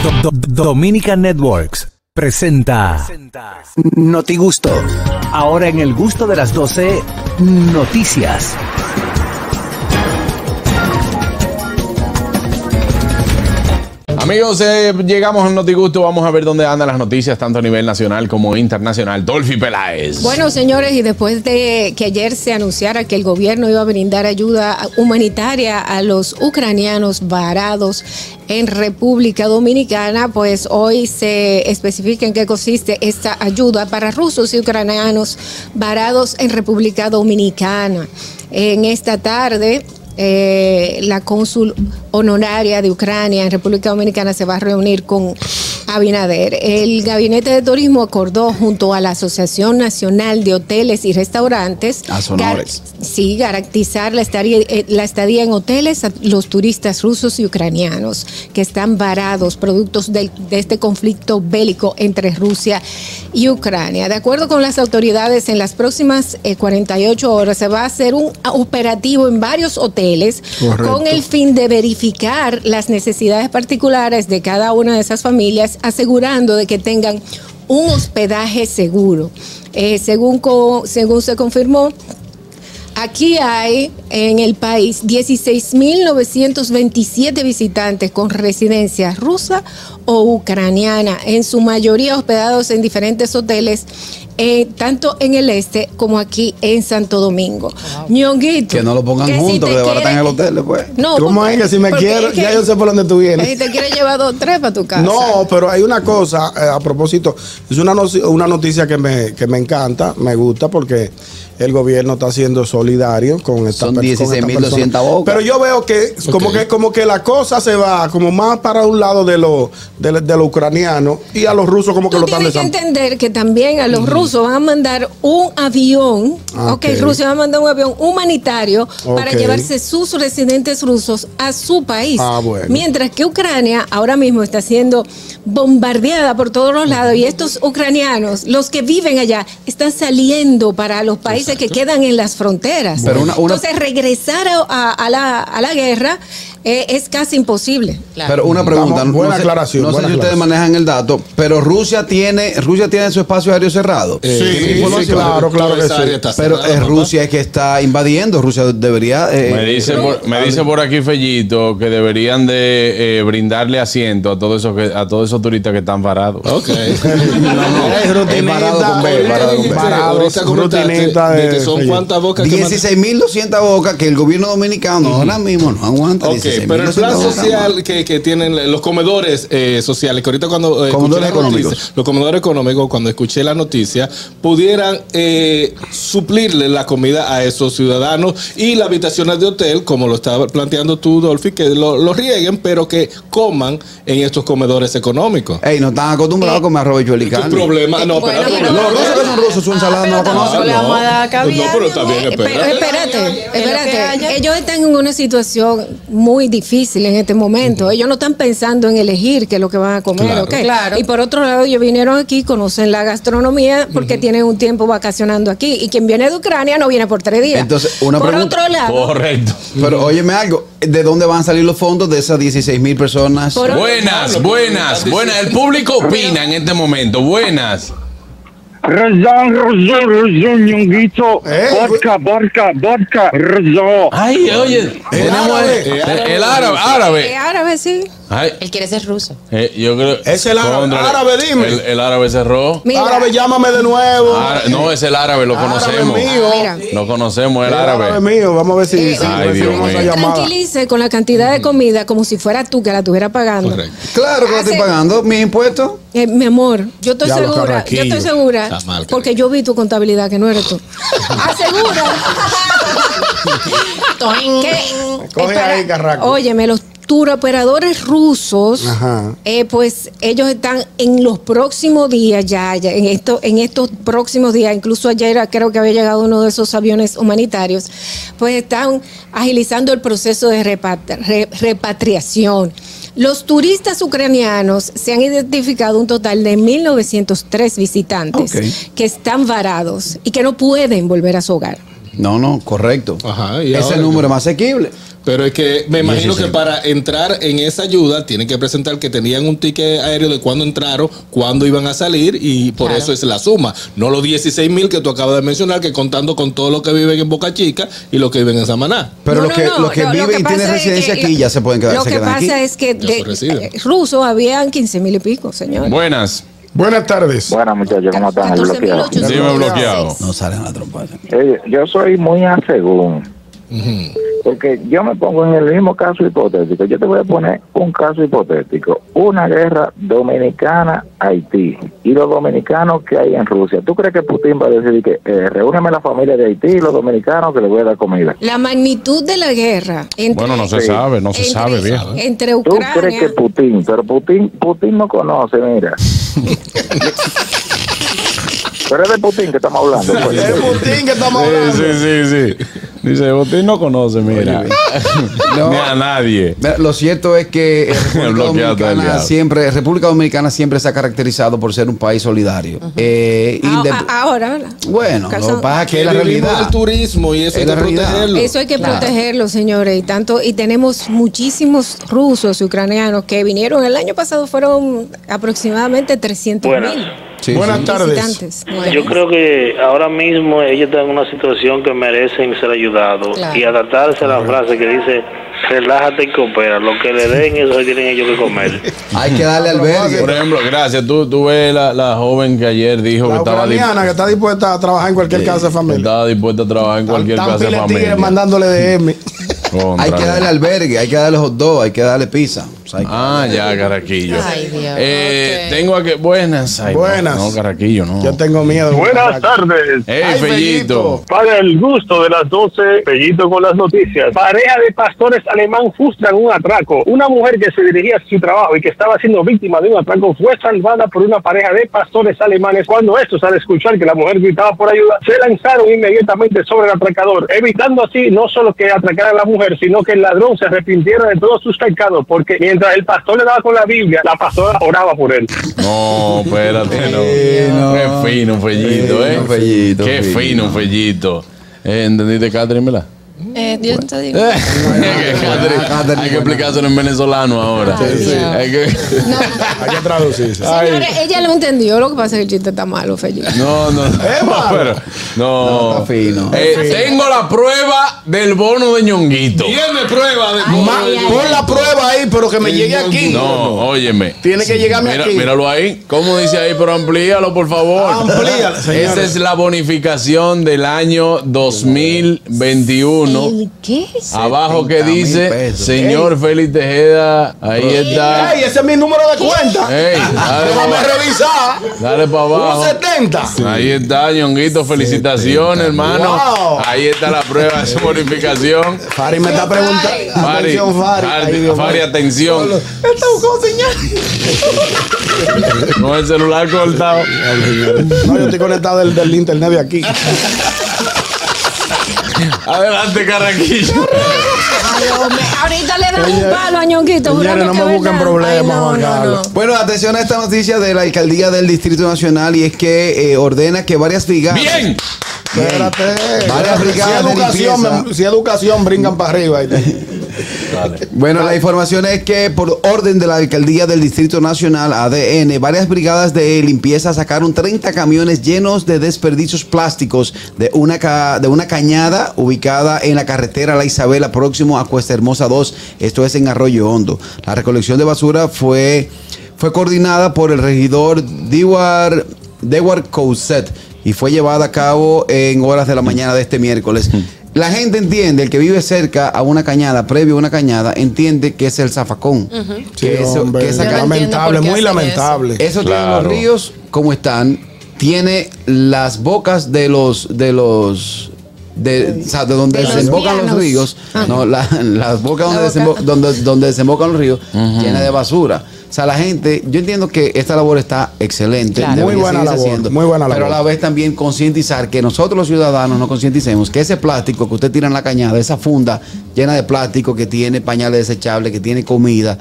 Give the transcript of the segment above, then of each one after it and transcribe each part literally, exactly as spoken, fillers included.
Do- Do- Dominican Networks presenta Notigusto. Ahora en el gusto de las doce, noticias. Amigos, eh, llegamos al Notigusto. Vamos a ver dónde andan las noticias, tanto a nivel nacional como internacional. Dolphy Peláez. Bueno, señores, y después de que ayer se anunciara que el gobierno iba a brindar ayuda humanitaria a los ucranianos varados en República Dominicana, pues hoy se especifica en qué consiste esta ayuda para rusos y ucranianos varados en República Dominicana. En esta tarde, Eh, la cónsul honoraria de Ucrania en República Dominicana se va a reunir con Abinader. El Gabinete de Turismo acordó junto a la Asociación Nacional de Hoteles y Restaurantes gar sí, garantizar la estadía, eh, la estadía en hoteles a los turistas rusos y ucranianos que están varados productos de, de este conflicto bélico entre Rusia y Ucrania. De acuerdo con las autoridades, en las próximas eh, cuarenta y ocho horas se va a hacer un operativo en varios hoteles. Correcto. Con el fin de verificar las necesidades particulares de cada una de esas familias, asegurando de que tengan un hospedaje seguro. Eh, según, co, según se confirmó, aquí hay en el país dieciséis mil novecientos veintisiete visitantes con residencia rusa o ucraniana, en su mayoría hospedados en diferentes hoteles, eh, tanto en el este como aquí en Santo Domingo. Wow. Ñonguito, que no lo pongan que juntos, si que desbaratan el hotel después. No, ¿cómo es que si me quiero? Es que ya yo sé por dónde tú vienes. Si te quieres llevar dos, tres para tu casa. No, pero hay una cosa, eh, a propósito, es una, no, una noticia que me, que me encanta, me gusta, porque el gobierno está siendo solidario con esta persona. Son dieciséis mil doscientas bocas. Pero yo veo que, okay. como que como que la cosa se va como más para un lado de los de, de lo ucranianos, y a los rusos como que Tú lo están tienes que entender que también a los mm. rusos van a mandar un avión, ok, okay Rusia va a mandar un avión humanitario okay. para llevarse sus residentes rusos a su país. Ah, bueno. Mientras que Ucrania ahora mismo está siendo bombardeada por todos los lados, y estos ucranianos, los que viven allá, están saliendo para los países Exacto. que quedan en las fronteras. Pero una, una... Entonces regresar a, a, a, la, a la guerra eh, es casi imposible. Claro. Pero una pregunta, Vamos, buena no sé, aclaración. No buena sé si ustedes manejan el dato, pero Rusia tiene Rusia tiene su espacio aéreo cerrado. Eh, sí, sí, claro, claro que sí. Pero es Rusia que está invadiendo. Rusia debería. Eh, me dice por, me dice por aquí Fellito que deberían de eh, brindarle asiento a todos esos que, a todos esos turistas que están varados. Ok. no, no, es rutinita, varados con rutinita de, son cuántas bocas. dieciséis mil doscientas bocas que el gobierno dominicano uh-huh. ahora mismo no aguanta. Ok, pero el plan social que, que tienen los comedores eh, sociales, que ahorita cuando eh, comedores económicos, noticia, los comedores económicos, cuando escuché la noticia, pudieran eh, suplirle la comida a esos ciudadanos, y las habitaciones de hotel, como lo estaba planteando tú, Dolphy, que lo, lo rieguen, pero que coman en estos comedores económicos. Ey, no están acostumbrados a comer arroz y chuel y carne. problema, no, bueno, pero, pero, los rusos que son rusos, su ensalada no la conocen. No, no, pero está bien, espérate. Pero espérate, espérate. Ellos están en una situación muy difícil en este momento. Uh-huh. Ellos no están pensando en elegir qué es lo que van a comer, claro. ¿ok? Claro. Y por otro lado, ellos vinieron aquí, conocen la gastronomía porque uh-huh. tienen un tiempo vacacionando aquí. Y quien viene de Ucrania no viene por tres días. Entonces, una por pregunta. otro lado. Correcto. Pero óyeme algo, ¿de dónde van a salir los fondos de esas dieciséis mil personas? Por buenas, buenas, buenas. El público opina en este momento. Buenas. Razón, razón, razón, Ñonguito. Vodka, vodka, vodka, razón. Ay, oye, tenemos el, el, el árabe, árabe. El árabe, sí. Ay. Él quiere ser ruso. Eh, yo creo. Es el árabe, árabe dime. El, el árabe cerró. Mira. Árabe, llámame de nuevo. Árabe, no, es el árabe, lo árabe conocemos. Mío. Mira. Lo conocemos, el, el árabe. árabe mío, vamos a ver si. Eh, si ay, Dios mío. Tranquilice con la cantidad de comida como si fuera tú que la estuviera pagando. Correcto. Claro que la estoy pagando, mis impuestos. Eh, mi amor, yo estoy ya segura, yo estoy segura, mal, porque yo vi tu contabilidad, que no eres tú. Asegura que, coge espera, ahí, Carraco. Óyeme, los turoperadores rusos, eh, pues ellos están en los próximos días ya, ya en, esto, en estos próximos días, incluso ayer creo que había llegado uno de esos aviones humanitarios, pues están agilizando el proceso de repatri re repatriación. Los turistas ucranianos se han identificado un total de mil novecientos tres visitantes okay. que están varados y que no pueden volver a su hogar. No, no, correcto. Ajá, y ese ahora número que- es más asequible. Pero es que me imagino sí, que sí. para entrar en esa ayuda tienen que presentar que tenían un ticket aéreo de cuándo entraron, cuándo iban a salir y por Claro. eso es la suma. No los dieciséis mil que tú acabas de mencionar, que contando con todos los que viven en Boca Chica y los que viven en Samaná. Pero No, los no, que, no, los que lo- lo viven que y tienen pasa es residencia que aquí lo- ya se pueden quedar, Lo se que quedan pasa aquí. es que Ya de son residen. eh, rusos habían quince mil y pico, señor. Buenas. Buenas tardes. Bueno, muchachos, ¿cómo están? El catorce mil bloqueado. ochocientos. Dime bloqueado. No salen a la trompa. Eh, yo soy muy a según. Porque yo me pongo en el mismo caso hipotético. Yo te voy a poner un caso hipotético. Una guerra dominicana-Haití. Y los dominicanos que hay en Rusia. ¿Tú crees que Putin va a decir que eh, reúneme la familia de Haití y los dominicanos que les voy a dar comida? La magnitud de la guerra entre, Bueno, no se Sí. sabe, no se entre- sabe, viejo. entre ¿Tú crees que Ucrania. Putin? Pero Putin, Putin no conoce, mira. Pero es de Putin que estamos hablando. pues. Es Putin que estamos Sí, hablando. sí, sí, sí. Dice, usted no conoce, mira. No. Ni a nadie. Mira, lo cierto es que eh, República Bloqueado del Dominicana diablo. siempre, República Dominicana siempre se ha caracterizado por ser un país solidario. Eh, Ah, indep- ah, ahora, ¿verdad? bueno, Calzón. lo que pasa es que Que es la vivimos realidad. del turismo y eso Es hay la que realidad. protegerlo. Eso hay que Claro. protegerlo, señores. Y tanto, y tenemos muchísimos rusos y ucranianos que vinieron el año pasado, fueron aproximadamente trescientos Buenas. mil Sí, Buenas sí. tardes. visitantes. Yo creo que ahora mismo ellos están en una situación que merecen ser ayudados Claro. y adaptarse a la frase que dice relájate y coopera, lo que le den eso tienen ellos que comer. Hay que darle albergue. Por ejemplo, gracias. Tú, tú ves la, la joven que ayer dijo La que estaba, ucraniana que está dispuesta a trabajar en cualquier casa de que familia. estaba dispuesta a trabajar en cualquier Están casa de pila de tigres familia. mandándole D M. Contra. Hay que darle albergue, hay que darle hot dog, hay que darle pizza. O sea, hay que- Ah, ya, Carraquillo. Ay, Dios. Eh, Ok. Tengo aquí. Buenas. Ay, no, Buenas. No, Carraquillo, no. Yo tengo miedo. Buenas tardes. Ey, Ay, Fellito. Para el gusto de las doce, Pellito con las noticias. Pareja de pastores alemán frustran un atraco. Una mujer que se dirigía a su trabajo y que estaba siendo víctima de un atraco fue salvada por una pareja de pastores alemanes. Cuando estos, al escuchar que la mujer gritaba por ayuda, se lanzaron inmediatamente sobre el atracador, evitando así no solo que atracara a la mujer, sino que el ladrón se arrepintiera de todos sus pecados, porque mientras el pastor le daba con la Biblia, la pastora oraba por él. No, espérate, no. no. Qué fino, Fellito, eh. Fino, Fellito, Qué fino. fino, Fellito. Eh, ¿Entendiste, Catherine, verdad? Eh, yo te digo. Eh, que Catherine- Catherine, hay que explicárselo en venezolano ahora. Ay, Sí, Dios. hay que- Hay que traducirse. Señores, ella lo entendió. Lo que pasa es que el chiste está malo, Fellito. No, no, no. pero- no. No, está fino. Eh, tengo la prueba del bono de Ñonguito. Tiene prueba de Ay, Ma- ay, ay, pon la prueba ahí, pero que me llegue aquí. No, óyeme. Tiene que llegarme Mira, aquí. míralo ahí. ¿Cómo dice ahí? Pero amplíalo, por favor. Amplíalo, señores. Esa es la bonificación del año dos mil veintiuno. ¿El qué? Abajo que setenta mil dice, pesos. señor Félix Tejeda, ahí está. Ey, ese es mi número de cuenta. Ey, dale Déjame para revisar. Dale para abajo. Un setenta. Ahí está, Ñonguito, felicitaciones, hermano. Wow. Ahí está la prueba de su bonificación. Fari me está preguntando. Fari, Atención, Fari. Fari, Ay, Dios Fari, mío. atención. Está buscando señal. Con el celular cortado. No, yo estoy conectado del, del internet de aquí. Adelante, Carraquillo. Ay, hombre, ahorita le dan un palo a Ñonguito. Señores, jurando no que me es busquen verdad. problemas, Ay, no, Juan no, Carlos. no. Bueno, atención a esta noticia de la alcaldía del Distrito Nacional y es que eh, ordena que varias brigadas. Bien. Espérate. Varias Si brigadas de educación, limpieza. me- si educación brincan para arriba. Bueno, la información es que por orden de la alcaldía del Distrito Nacional, A D N, varias brigadas de limpieza sacaron treinta camiones llenos de desperdicios plásticos de una, ca- de una cañada ubicada en la carretera La Isabela, próximo a Cuesta Hermosa dos, esto es en Arroyo Hondo. La recolección de basura fue, fue coordinada por el regidor Dewar, Dewar Couset y fue llevada a cabo en horas de la mañana de este miércoles. La gente entiende, el que vive cerca a una cañada, previo a una cañada, entiende que es el zafacón. Sí, Que, eso- hombre, que esa Yo no ca- entiendo lamentable, por qué muy hacen lamentable. eso tiene Claro. los ríos como están, tiene las bocas de los de los de, o sea, de donde De los desembocan los pianos. ríos, Ah. no, la- las bocas donde, La boca. desembo- donde, donde desembocan los ríos, llenas de basura. O sea, la gente, yo entiendo que esta labor está excelente, Claro. debería Muy buena seguirse labor, haciendo, muy buena pero a labor. la vez también concientizar que nosotros los ciudadanos nos concienticemos que ese plástico que usted tira en la cañada, esa funda llena de plástico que tiene pañales desechables, que tiene comida,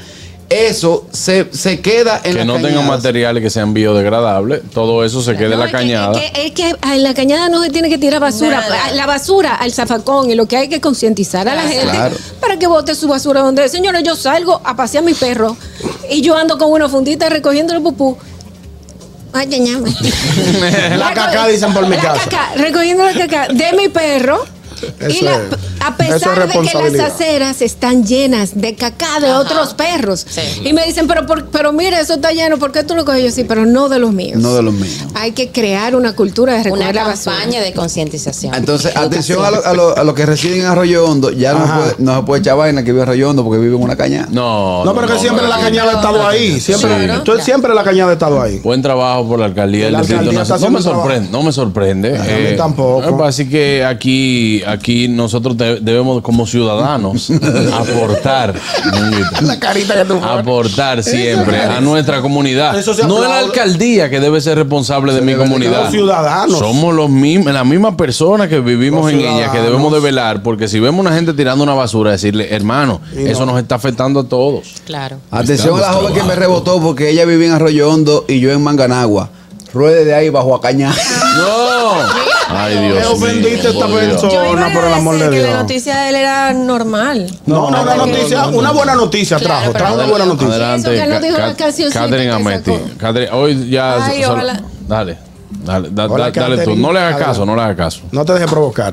eso se, se queda en que la no cañada. tengan materiales que sean biodegradables, todo eso se queda en No, la es que- cañada. Es que, es que en la cañada no se tiene que tirar basura. Nada. La basura al zafacón, y lo que hay que concientizar a la gente Claro. para que bote su basura donde. Señores, yo salgo a pasear a mi perro y yo ando con una fundita recogiendo el pupú. Ay, ya, ya. La caca dicen por mi La casa. caca, recogiendo la caca de mi perro. Y Eso la- es- a eso pesar es de que las responsabilidad. aceras están llenas de caca de otros perros. Sí. Y me dicen, pero, por- pero mira, eso está lleno, ¿por qué tú lo coges? Yo sí, pero no de los míos. No de los míos. Hay que crear una cultura de recoger Una la basura. campaña de concientización. Entonces, atención a los a lo, a lo que residen en Arroyo Hondo. Ya no se, Ajá. puede, no se puede echar vaina que vive en Arroyo Hondo porque vive en una cañada. No, No, pero que siempre la cañada ha estado ahí. Siempre, Claro. entonces, siempre la cañada ha estado ahí. Buen trabajo por la alcaldía del La Distrito alcaldía está Nacional. No me haciendo sorprende, no me sorprende. A mí tampoco. Así que aquí, aquí nosotros de- debemos como ciudadanos aportar, La carita que tú aportar siempre a nuestra comunidad. Eso se No es la aplaude. alcaldía que debe ser responsable de mi debe de comunidad. los ciudadanos. Somos los mismos, las mismas personas que vivimos Los en ella, que ciudadanos. debemos de velar, porque si vemos una gente tirando una basura, decirle, hermano, Y eso no. nos está afectando a todos. Claro. Atención a la Estamos joven que me trabajando. rebotó porque ella vive en Arroyo Hondo y yo en Manganagua. Ruede de ahí bajo a cañada. No. Ay, Dios Me ofendiste mío, esta por Dios. persona. Yo iba a por el amor de decir que Dios. la noticia de él era normal. No, no, una no, noticia, no, no. una buena noticia Claro, trajo, pero trajo una no buena dijo. noticia. Adelante, Eso que no dijo Ca- la cancioncita Catherine que Ameti. sacó. Catherine, hoy ya. Ay, solo- ojalá. dale, dale, da- Hola, da- dale tú. Catherine. No le hagas Adelante. caso, no le hagas caso. No te dejes provocar.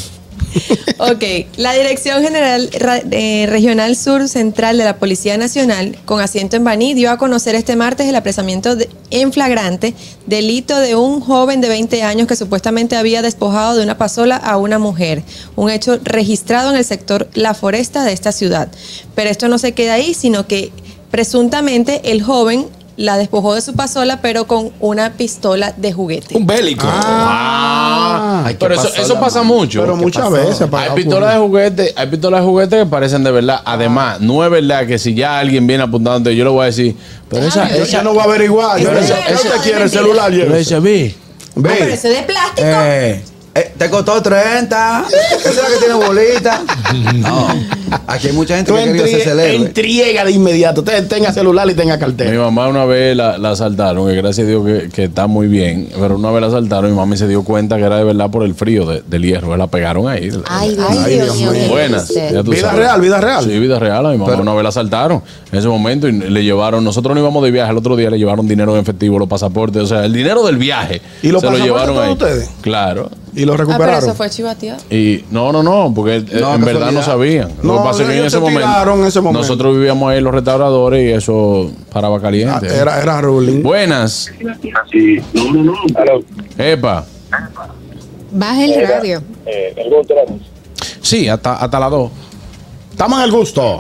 Ok, la Dirección General Ra- eh, Regional Sur Central de la Policía Nacional, con asiento en Baní, dio a conocer este martes el apresamiento de- en flagrante delito de un joven de veinte años que supuestamente había despojado de una pasola a una mujer, un hecho registrado en el sector La Foresta de esta ciudad. Pero esto no se queda ahí, sino que presuntamente el joven la despojó de su pasola, pero con una pistola de juguete. Un bélico. Ah, Ay, ¿qué pero eso, pasó, eso la pasa mano? mucho. Pero ¿Qué muchas pasó? veces. para Hay ocurrir. pistolas de juguete, hay pistolas de juguete que parecen de verdad. Además, no es verdad que si ya alguien viene apuntando, yo le voy a decir, pero esa, Ella esa, no va a averiguar. Esa- Pero esa- ¿qué usted quiere? ¿El celular? yo le Jefferson? decía, vi. Ah, pero Ve. eso es de plástico. Eh, eh, te costó treinta. Esa es la que tiene bolita. No. Aquí hay mucha gente Tú que ha querido hacerse el entrie- héroe. entrega de inmediato. Usted tenga celular y tenga Mi cartera. mamá una vez la, la asaltaron, que gracias a Dios que, que está muy bien, pero una vez la asaltaron y mi mamá se dio cuenta que era de verdad por el frío de- del hierro, la pegaron ahí. Ay, Dios, Ay, Dios Dios mío. mío. Buenas. ya tú Vida sabes. real, vida real. Sí, vida real. A mi mamá Pero- una vez la asaltaron en ese momento y le llevaron, nosotros no íbamos de viaje, el otro día le llevaron dinero en efectivo, los pasaportes, o sea, el dinero del viaje. ¿Y los se lo pasaportes llevaron todos ahí. ustedes? Claro. Y lo Ah, pero recuperaron. eso fue chivateado. Y no, no, no, porque eh, No, en verdad no casualidad. sabían. Lo No, que pasa es que en ellos ese se momento, tiraron en ese momento. nosotros vivíamos ahí en los restauradores y eso paraba Ah, caliente. Era, era ruling. Buenas. Sí. No, no, no. Aló. Epa. Baja el radio. Eh, el gusto de la noche. Sí, hasta, hasta las dos. Estamos en el gusto.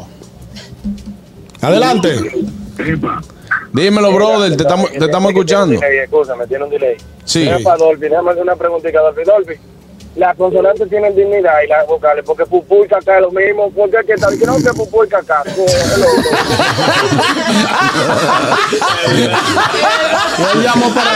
Adelante. Dímelo, brother, te estamos, te estamos escuchando. Escúchame, tiene un delay. Sí. Mira, para Dolphy, déjame hacer una preguntita, Dolphy. Dolphy, las consonantes tienen dignidad y las vocales, porque pupú y cacá es lo mismo. Porque que tal, creo que pupú y cacá. No, es lo mismo. Yo llamo para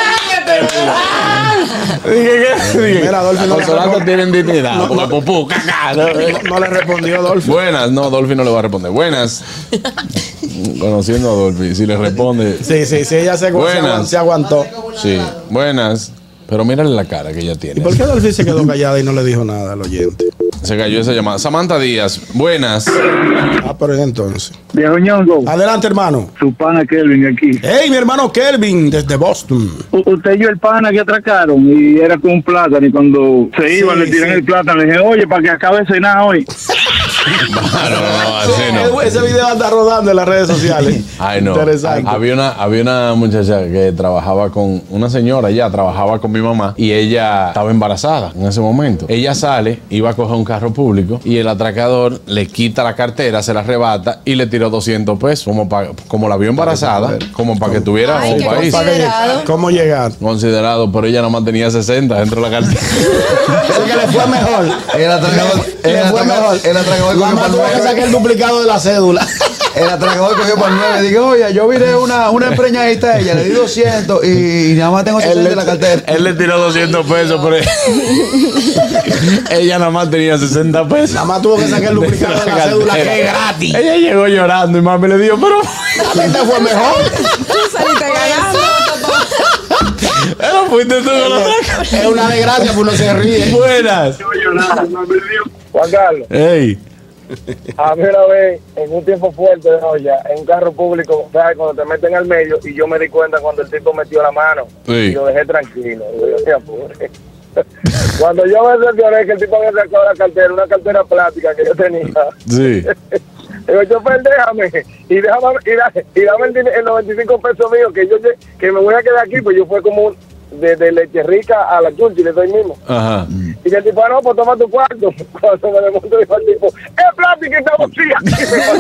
Mira, Dolphy Las no le consonantes respondió. tienen dignidad. No, porque no. pupú, caca, ¿no? No, no le respondió Dolphy. Buenas, no, Dolphy no le va a responder. Buenas. Conociendo a Dolphy, si le responde. Sí, sí, sí, ella se, se, Buenas. aguantó, se aguantó. Sí, buenas. Pero mírale la cara que ella ¿Y tiene. por qué Dolphy se quedó callada y no le dijo nada al oyente? Se cayó esa llamada. Samantha Díaz, buenas. Ah, pero entonces. Viejo Ñongo, Adelante, hermano. su pana Kelvin aquí. Hey, mi hermano Kelvin, desde Boston. U- Usted y yo el pana que atracaron y era con un plátano y cuando se iban Sí, le tiran sí. el plátano le dije, oye, para que acabe de cenar hoy. Claro, no, así no. Ese video anda rodando en las redes sociales. Ay, no. Interesante. Había una, había una muchacha que trabajaba con una señora, ya trabajaba con mi mamá y ella estaba embarazada en ese momento. Ella sale, iba a coger un carro público y el atracador le quita la cartera, se la arrebata y le tiró doscientos pesos. Como, pa- como la vio embarazada, como para que tuviera Ay, un qué país considerado. ¿Cómo llegar? considerado, pero ella nada más tenía sesenta dentro de la cartera. Eso que le fue mejor. El atracador, Le el fue atracador, mejor. el atracador La cogió más tuvo que para sacar el duplicado de la cédula. El atracador cogió por nueve. Digo, oye, yo viré una, una empreñadita a ella, le di doscientos y, y nada más tengo sesenta en la cartera. Él le tiró doscientos pesos, pero ella nada más tenía sesenta pesos. Nada más tuvo que sacar el lubricante de la cédula, que es gratis. Ella llegó llorando y mami le dijo, pero a ti te fue mejor. Tú saliste ganando. pero fuiste tú con la Es una desgracia, pues uno se ríe. Buenas. Juan Carlos, Ey. a mí una vez, en un tiempo fuerte de olla, en un carro público, ¿sabes? Cuando te meten al medio, y yo me di cuenta cuando el tipo metió la mano, Sí. y lo dejé tranquilo. Digo, yo me apure. Cuando yo me cercioré que el tipo había sacado la cartera, una cartera plástica que yo tenía, Sí. digo, chofer, déjame, y déjame, y, da, y dame el, el noventa y cinco pesos míos, que yo que me voy a quedar aquí, pues yo fui como un, de, de Leche Rica a la Churchill, le doy mismo. Ajá. Y el tipo, ah, no, pues toma tu cuarto. Cuando me desmonto, dijo al tipo, es plástico y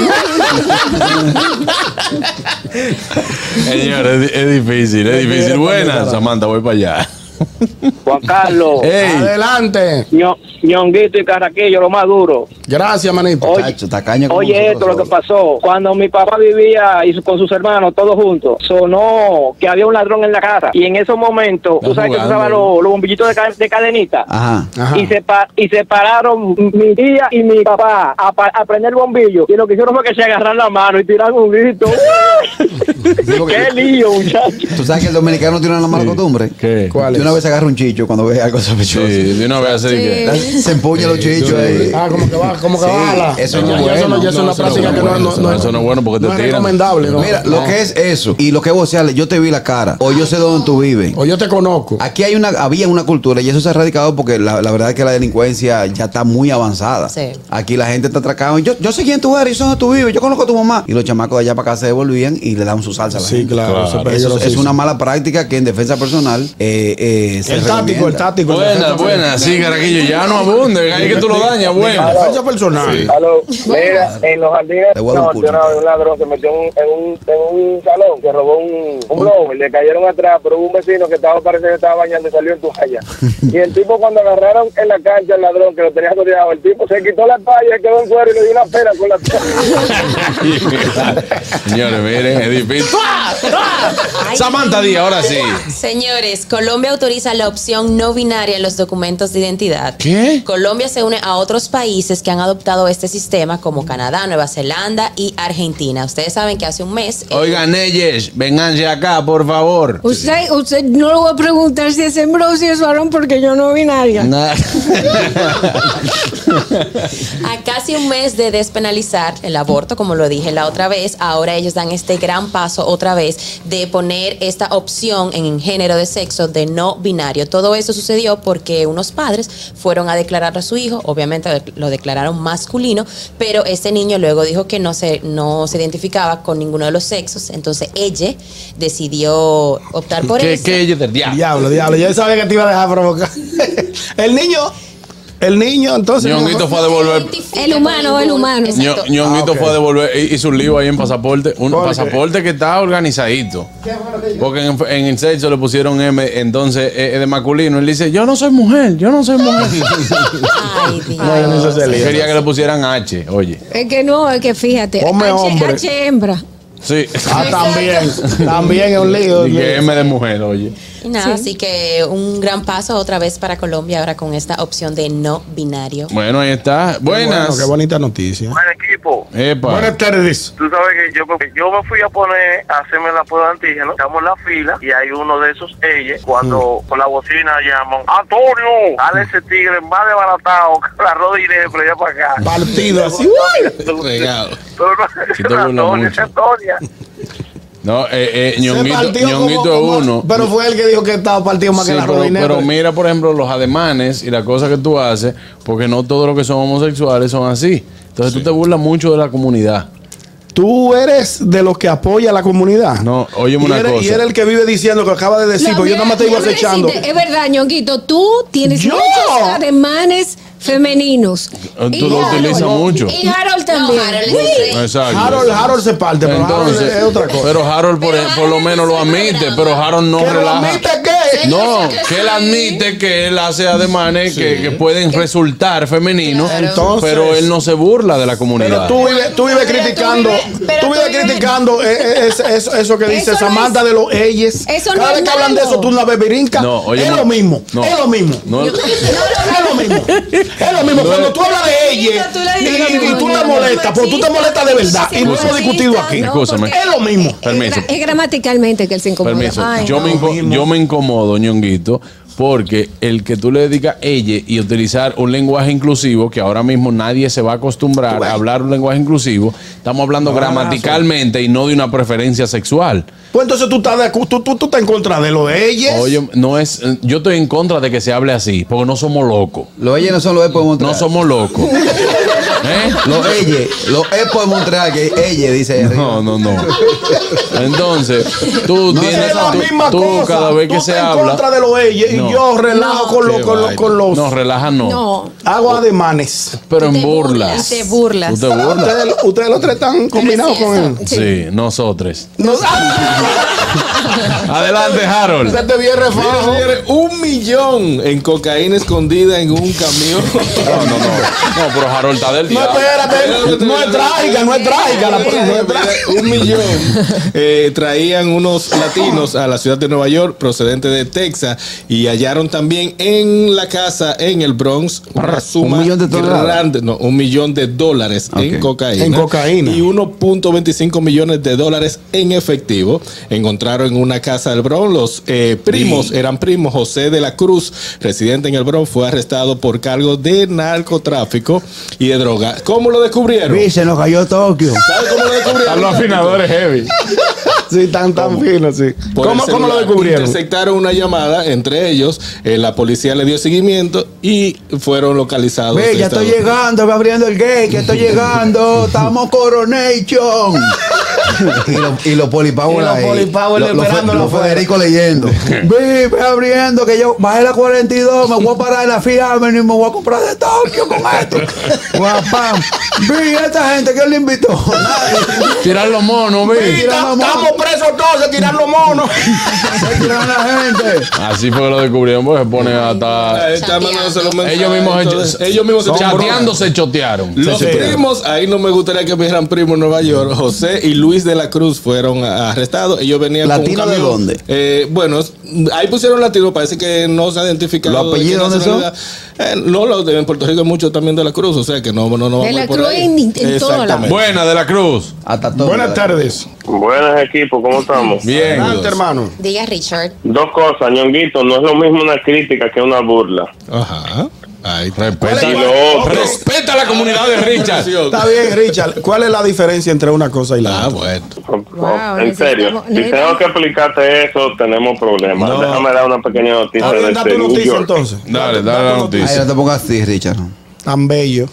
está vacía. Señor, es, es difícil, es difícil. Buenas, Samantha, voy para allá. Juan Carlos, Ey. Adelante. Ño- Ñonguito y Carraquillo, lo más duro. Gracias, manito. Oye, Chacho, tacaño como Oye, esto nosotros lo que pasó. Cuando mi papá vivía y su- con sus hermanos, todos juntos, sonó que había un ladrón en la casa. Y en esos momentos, tú Está sabes que se jugando. usaban los, los bombillitos de, ca- de cadenita. Ajá. Ajá. Y se, pa- y se pararon mi tía y mi papá a, pa- a prender el bombillo. Y lo que hicieron fue que se agarraron la mano y tiraron un grito. ¡Qué lío, muchachos! Tú sabes que el dominicano tiene una mala costumbre. ¿Qué? ¿Cuál De es? una vez se agarra un chicho cuando ve algo sospechoso. Sí, de una vez así que. Se empuña los chichos ahí. Ah, como que va, como que Sí, bala. eso no Ya, es ya eso no- bueno. ya es No, una eso no práctica es que no, bueno, no, eso no, no- eso no es bueno porque te no es tiran. recomendable, ¿no? Mira, lo que es eso y lo que vos seas, yo te vi la cara o yo sé dónde tú vives. O yo te conozco. Aquí hay una, había una cultura y eso se ha erradicado porque la, la verdad es que la delincuencia ya está muy avanzada. Sí. Aquí la gente está atracada. Yo, yo sé quién tú eres, yo sé dónde tú vives, yo conozco a tu mamá. Y los chamacos de allá para acá se devolvían y le daban su salsa a la Sí, gente. claro. Claro. eso es Eso es peligrosísimo. una mala práctica que en defensa personal eh, eh, se El táctico, el recomienda. táctico. el Buenas, defensa- buenas. Sí, Caraquillo, ya no abunde. Ahí que tú lo dañas, bueno. Defensa personal. Aló, mira, en los jardines Te voy a dar un norte, pulso. una vez un ladrón se metió en un, en un, en un salón, que robó un, un blower, le cayeron atrás, pero hubo un vecino que estaba, parece que estaba bañando y salió en toalla. Y el tipo, cuando agarraron en la cancha al ladrón que lo tenía rodeado, el tipo se quitó la toalla, quedó en cuero y le dio una pera con la toalla. Señores, miren, es difícil. Samantha Díaz, ahora sí. Señores, Colombia autoriza la opción no binaria en los documentos de identidad. ¿Qué? Colombia se une a otros países que han adoptado este sistema como Canadá, Nueva Zelanda y Argentina. Ustedes saben que hace un mes... eh, Oigan, ellos, vénganse acá, por favor. Usted, usted no le voy a preguntar si es hembra o si es varón porque yo no binaria. Nah. A casi un mes de despenalizar el aborto, como lo dije la otra vez, ahora ellos dan este gran paso otra vez de poner esta opción en género de sexo de no binario. Todo eso sucedió porque unos padres fueron a declarar a su hijo, obviamente lo declararon masculino, pero este niño luego dijo que no se, no se identificaba con ninguno de los sexos, entonces ella decidió optar por ¿Qué, eso. qué ellos del diablo? Diablo, diablo. Yo sabía que te iba a dejar provocar. El niño, el niño, entonces. Ñonguito fue a devolver. El humano, el humano. Exacto. Ño- Ñonguito Ah, ok. fue a devolver, hizo un lío ahí en pasaporte, un ¿Por qué? pasaporte que está organizadito. Porque en, en el sexo le pusieron M, entonces eh, es de masculino. Él dice, yo no soy mujer, yo no soy mujer. Ay, Dios. No, yo no sé ese lío. Quería que le pusieran H, oye. Es que no, es que fíjate. Hombre, H, hombre. H hembra. Sí. Ah, también. También es un lío. Y que M de mujer, oye. Y nada, así que un gran paso otra vez para Colombia ahora con esta opción de no binario. Bueno, ahí está. Buenas. Bueno, qué bonita noticia. Buen equipo. Epa. Buenas tardes. Tú sabes que yo, yo me fui a poner a hacerme la prueba de antígeno, estamos en la fila y hay uno de esos ellos cuando con la bocina llaman Antonio, dale ese tigre más desbaratado que la rodilla por allá para acá. Partido así. Regado. Pero no, Si te burlas Antonio, mucho. Antonia. No, eh, eh, Se Ñonguito, partió como- Ñonguito es como- uno. Pero fue él que dijo que estaba partido más Sí, que la pero, rodilla. pero mira, por ejemplo, los ademanes y las cosas que tú haces, porque no todos los que son homosexuales son así. Entonces tú te burlas mucho de la comunidad. Tú eres de los que apoya a la comunidad. No, óyeme y una eres, cosa. Y eres el que vive diciendo que acaba de decir, No, pues yo mira, nada más te iba déjame acechando. decirte, es verdad, Ñonguito, tú tienes ¿Yo? muchos ademanes femeninos. Tú Y lo Harold- utilizas mucho. Y Harold también. No, Harold es Sí. el- Exacto. Harold, Harold se parte, pero Harold Entonces, es otra cosa. pero Harold por, Pero por lo Harold menos lo es admite, programa. pero Harold no ¿Que lo relaja. admite qué? No, que él admite que él hace ademanes que, que pueden resultar femeninos, Claro. Entonces- pero él no se burla de la Pero comunidad. tú vives, tú vives Pero tú criticando, vives- pero tú tú vives vives- criticando eh, eh, es- eso, eso que dice Eso no Samantha es- de los eyes. eso no Cada es vez que hablan de malo. eso, tú una beberinca. No, oye, es no. lo mismo. No. Es lo mismo. No. es lo mismo. Es lo mismo. No Cuando es- tú hablas de ellas Tú le y, dices y- y tú como te molestas, pues tú te molestas de verdad. Y no hemos discutido aquí. No, Escúchame. porque Es lo mismo. Permiso. Es, gra- es gramaticalmente que él se incomoda. Permiso. Ay, yo, no. me inco- yo me incomodo, Ñonguito, porque el que tú le dedicas ella y utilizar un lenguaje inclusivo, que ahora mismo nadie se va a acostumbrar a hablar un lenguaje inclusivo, estamos hablando gramaticalmente y no de una preferencia sexual. Pues entonces tú estás, de acu- tú, tú, tú estás en contra de los de ellas. Oye, no es, yo estoy en contra de que se hable así, porque no somos locos. Los Eyes no son los Epos de Montreal. No somos locos. ¿Eh? Los Eyes, los Epos de Montreal, que Eyes dice. No, no, no. Entonces, tú No, tienes, es la tú, misma tú cosa. cada vez que Tú se estás en habla. contra de los ellas No. y yo relajo No. con, los Qué con, los vaina. con los. No, relaja no. No. Hago ademanes. Pero Tú en te burlas. Y te burlas. Tú te burlas. Ustedes, ustedes los tres están combinados sí, con eso. él. Sí. Sí, nosotros. No, Adelante, Harold. se te viene Mira, refajo. señores, un millón en cocaína escondida en un camión. No, no, no. No, pero Harold está del No, diablo. espérate. No es trágica, no es trágica. La Mira, no es trágica. un millón eh, traían unos latinos a la ciudad de Nueva York procedente de Texas y hallaron también en la casa en el Bronx una suma millón de toneladas. grande, no, un millón de dólares en Ok. cocaína, En cocaína. y uno punto veinticinco millones de dólares en efectivo. Encontraron en una casa del Bronx los eh, primos, eran primos. José de la Cruz, residente en el Bronx, fue arrestado por cargos de narcotráfico y de droga. ¿Cómo lo descubrieron? Sí, se nos cayó Tokio. ¿Sabe cómo lo descubrieron? Están los afinadores heavy. Sí, tan, tan fino, sí. Por ¿Cómo, el ¿Cómo lo celular. descubrieron? Interceptaron una llamada entre ellos, eh, la policía le dio seguimiento y fueron localizados. Ve, ya estoy Estados- llegando, va abriendo el gate, que estoy llegando, estamos Coronation. y los y los polipower Y los ahí. polipower Lo- lo esperándolo Fe- lo afuera. Federico leyendo. Ve, ve abriendo, que yo bajé la cuarenta y dos, me voy a parar en la Fiamma y me voy a comprar de Tokio con esto. Guapam. Ve, esta gente, ¿quién le invitó? Nadie. Tirar los monos, Sí, ve. tam- Estamos presos todos, se tiran los monos. Se tiran a la gente. Así fue que lo descubrieron, porque se pone hasta. Ahí está mandándose los mensajes, Ellos mismos, entonces, se- ellos mismos se chateando se chotearon. Los Se chotearon. primos, ahí no me gustaría que me dijeran primos en Nueva York. José y Luis de la Cruz fueron a- arrestados. Ellos venían ¿Latino con un de camión. dónde? Eh, bueno, ahí pusieron latino, parece que no se ha identificado. ¿Los apellidos de qué dónde son? nacionalidad. Eh, no, los de en Puerto Rico hay muchos también de la Cruz, o sea que no, no, no vamos De a la ir por Cruz ahí. en- en todos lados. Exactamente. Buena de la Cruz. Hasta todo. Buenas tardes. Buenas, equipo, ¿cómo estamos? Bien. Adelante, hermano. Diga, Richard. Dos cosas, Ñonguito, no es lo mismo una crítica que una burla. Ajá. Ahí está. Respeta, Y lo otro, respeta la comunidad de Richard. Está bien, Richard. ¿Cuál es la diferencia entre una cosa y la Ah, otra? bueno. Wow, en serio, necesitamos- si tengo que explicarte eso, tenemos problemas. No. Déjame dar una pequeña noticia Está bien, desde da tu New noticia York. entonces. Dale, Da- da dale la tu noticia. Ay, no te pongas así, Richard. Tan bello.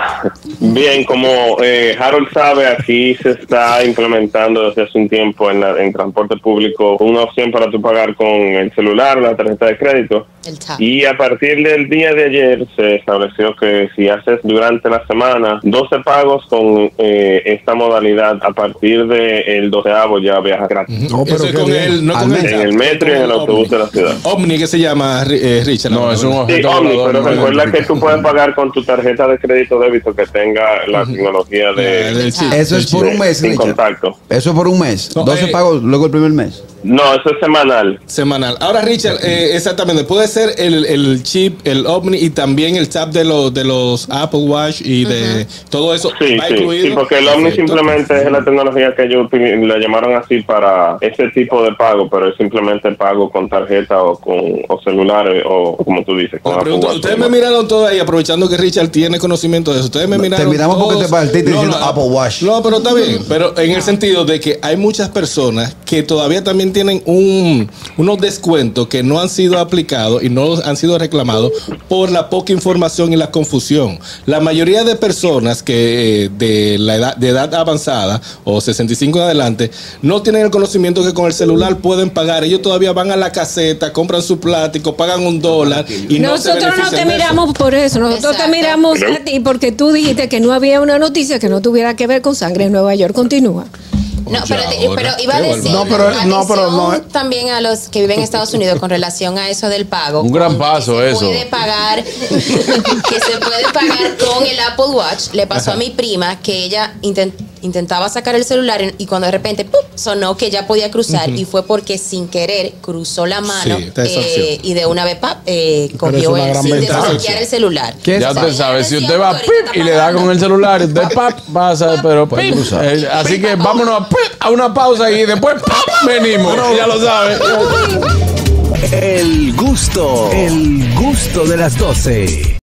Bien, como eh, Harold sabe, aquí se está implementando desde hace un tiempo en, la- en transporte público una opción para tú pagar con el celular, la tarjeta de crédito. El tap. Y a partir del día de ayer se estableció que si haces durante la semana doce pagos con eh, esta modalidad, a partir del doceavo ya viajas gratis. No, pero Eso es qué con bien. el, no Al con mes. el, En el metro y en el autobús de la ciudad. Omni, que se llama eh, Richard. No, es un Sí, objeto Omni, volador, pero no recuerda que identifica. tú puedes pagar con tu tarjeta de crédito débito que tenga la tecnología de, del chip. Eso es por un mes, sin Richard. contacto. Eso es por un mes. No, doce eh, pagos luego el primer mes. No, eso es semanal. Semanal. Ahora, Richard, eh, exactamente, puede ser el, el chip, el Omni y también el tap de los de los Apple Watch y de todo eso. Sí, va sí, incluido. sí, porque el Omni Perfecto. simplemente es la tecnología que ellos util- la llamaron así para ese tipo de pago, pero es simplemente pago con tarjeta o con o celular eh, o como tú dices. Con La Apple pregunta, Watch. ustedes me miraron todo ahí, aprovechando que Richard tiene conocimiento de eso. Ustedes me miraron. terminamos porque todos- te partiste diciendo Apple Watch. No, pero está bien. Pero en el sentido de que hay muchas personas que todavía también tienen un, unos descuentos que no han sido aplicados y no han sido reclamados por la poca información y la confusión. La mayoría de personas que eh, de la edad de edad avanzada o sesenta y cinco en adelante no tienen el conocimiento que con el celular pueden pagar. Ellos todavía van a la caseta, compran su plástico, pagan un dólar y no se Nosotros no benefician te de eso. miramos por eso, nosotros Exacto. te miramos a ti porque tú dijiste que no había una noticia que no tuviera que ver con sangre en Nueva York. Continúa. No, pero, te- ahora. pero iba a Qué decir, No, pero- no, pero no, atención eh. también a los que viven en Estados Unidos con relación a eso del pago. Un gran paso que se eso. Puede pagar, que se puede pagar con el Apple Watch. Le pasó a mi prima que ella intent- intentaba sacar el celular y cuando de repente ¡pum! Sonó que ya podía cruzar y fue porque sin querer cruzó la mano Sí, está esa opción. eh, y de una vez pap, eh, es cogió una el gran sin ventaja. desbloquear el celular. ¿Qué Ya es? usted sabe, si usted Atención, va que ahorita pip, está y le da pagando. con el celular, usted pap, pasa, pero Puede pip. cruzar. Eh, así que vámonos a, pip, a una pausa y después pap, venimos. Ya lo sabe. El gusto, el gusto de las doce.